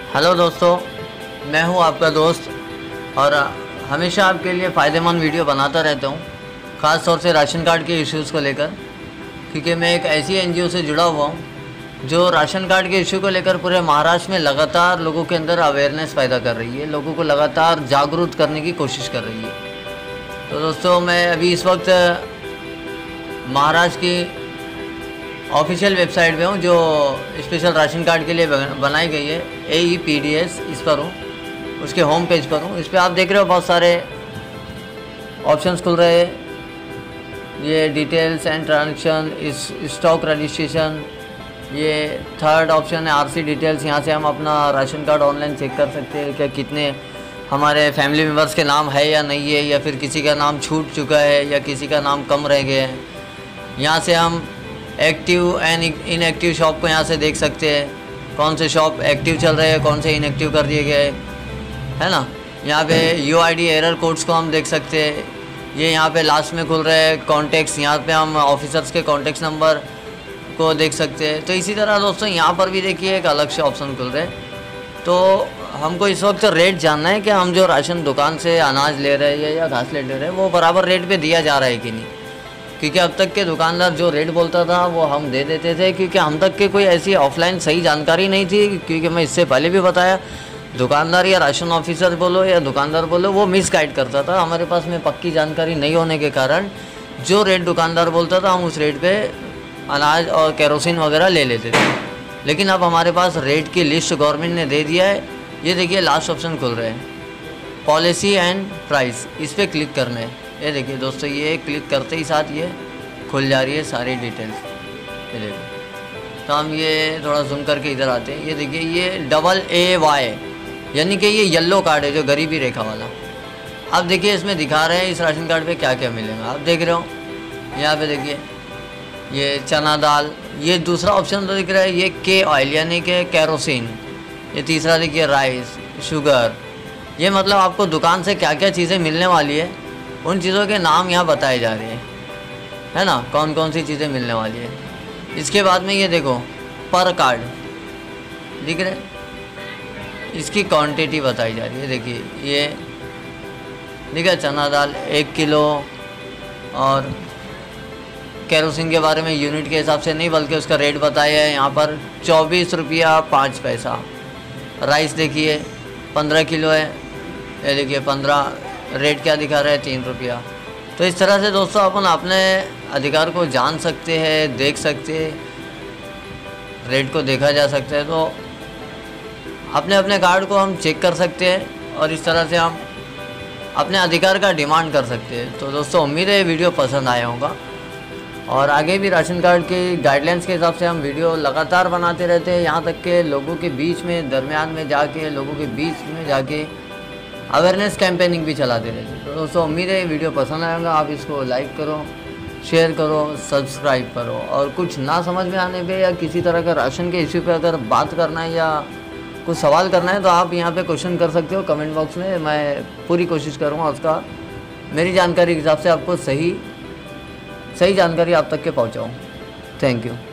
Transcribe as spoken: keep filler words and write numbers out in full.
Hello दोस्तों, मैं हूं आपका दोस्त और हमेशा आपके लिए फ़ायदेमंद वीडियो बनाता रहता हूं, ख़ास तौर से राशन कार्ड के इश्यूज़ को लेकर, क्योंकि मैं एक ऐसी एनजीओ से जुड़ा हुआ हूं जो राशन कार्ड के इशू को लेकर पूरे महाराष्ट्र में लगातार लोगों के अंदर अवेयरनेस पैदा कर रही है, लोगों को लगातार जागरूक करने की कोशिश कर रही है। तो दोस्तों, मैं अभी इस वक्त महाराष्ट्र की ऑफिशियल वेबसाइट पे हूँ जो स्पेशल राशन कार्ड के लिए बनाई गई है, A E P D S, इस पर हूँ, उसके होम पेज पर हूँ। इस पर आप देख रहे हो बहुत सारे ऑप्शंस खुल रहे हैं। ये डिटेल्स एंड ट्रांजेक्शन, इस स्टॉक रजिस्ट्रेशन, ये थर्ड ऑप्शन है आर सी डिटेल्स। यहाँ से हम अपना राशन कार्ड ऑनलाइन चेक कर सकते हैं क्या कितने हमारे फैमिली मेम्बर्स के नाम है या नहीं है, या फिर किसी का नाम छूट चुका है या किसी का नाम कम रह गया है। यहाँ से हम एक्टिव एंड इनएक्टिव शॉप को यहाँ से देख सकते हैं, कौन से शॉप एक्टिव चल रहे हैं, कौन से इनएक्टिव कर दिए गए, है ना। यहाँ पे U I D error codes को हम देख सकते हैं। ये यहाँ पे लास्ट में खुल रहे हैं कॉन्टेक्ट्स, यहाँ पे हम ऑफिसर्स के कॉन्टेक्ट नंबर को देख सकते हैं। तो इसी तरह दोस्तों यहाँ पर भी देखिए एक अलग से ऑप्शन खुल रहे हैं। तो हमको इस वक्त रेट जानना है कि हम जो राशन दुकान से अनाज ले रहे हैं या घास ले ले रहे हैं वो बराबर रेट पे दिया जा रहा है कि नहीं, क्योंकि अब तक के दुकानदार जो रेट बोलता था वो हम दे देते थे, क्योंकि हम तक के कोई ऐसी ऑफलाइन सही जानकारी नहीं थी। क्योंकि मैं इससे पहले भी बताया, दुकानदार या राशन ऑफिसर बोलो या दुकानदार बोलो, वो मिस गाइड करता था। हमारे पास में पक्की जानकारी नहीं होने के कारण जो रेट दुकानदार बोलता था हम उस रेट पे अनाज और केरोसिन वगैरह ले लेते थे। लेकिन अब हमारे पास रेट की लिस्ट गवर्नमेंट ने दे दिया है। ये देखिए लास्ट ऑप्शन खुल रहे हैं, पॉलिसी एंड प्राइस, इस पर क्लिक करना है। ये देखिए दोस्तों, ये क्लिक करते ही साथ ये खुल जा रही है सारी डिटेल्स। ये देखिए, तो हम ये थोड़ा जूम करके इधर आते हैं। ये देखिए, ये डबल ए वाई यानी कि ये येलो कार्ड है जो गरीबी रेखा वाला। अब देखिए इसमें दिखा रहे हैं इस राशन कार्ड पे क्या क्या मिलेगा। आप देख रहे हो यहाँ पे देखिए, ये चना दाल, ये दूसरा ऑप्शन तो दिख रहा है, ये के ऑयल यानी कि केरोसिन। ये तीसरा देखिए राइस, शुगर। ये मतलब आपको दुकान से क्या क्या चीज़ें मिलने वाली है उन चीज़ों के नाम यहाँ बताए जा रहे हैं, है ना, कौन कौन सी चीज़ें मिलने वाली है। इसके बाद में ये देखो पर कार्ड दिख रहे, इसकी क्वांटिटी बताई जा रही है। देखिए ये देखिए चना दाल एक किलो, और केरोसिन के बारे में यूनिट के हिसाब से नहीं बल्कि उसका रेट बताया है यहाँ पर चौबीस रुपया पाँच पैसा। राइस देखिए पंद्रह किलो है, ये देखिए पंद्रह, रेट क्या दिखा रहा है तीन रुपया। तो इस तरह से दोस्तों अपन अपने अधिकार को जान सकते हैं, देख सकते हैं, रेट को देखा जा सकता है। तो अपने अपने कार्ड को हम चेक कर सकते हैं और इस तरह से हम अपने अधिकार का डिमांड कर सकते हैं। तो दोस्तों उम्मीद है ये वीडियो पसंद आया होगा और आगे भी राशन कार्ड के गाइडलाइंस के हिसाब से हम वीडियो लगातार बनाते रहते हैं, यहाँ तक के लोगों के बीच में दरमियान में जाके लोगों के बीच में जाके अवेयरनेस कैंपेनिंग भी चलाते रहते हैं। तो दोस्तों उम्मीद है ये वीडियो पसंद आएगा। आप इसको लाइक करो, शेयर करो, सब्सक्राइब करो, और कुछ ना समझ में आने पे या किसी तरह का राशन के इश्यू पे अगर बात करना है या कुछ सवाल करना है तो आप यहाँ पे क्वेश्चन कर सकते हो कमेंट बॉक्स में। मैं पूरी कोशिश करूँगा उसका मेरी जानकारी के हिसाब से आपको सही सही जानकारी आप तक के पहुँचाऊँ। Thank you.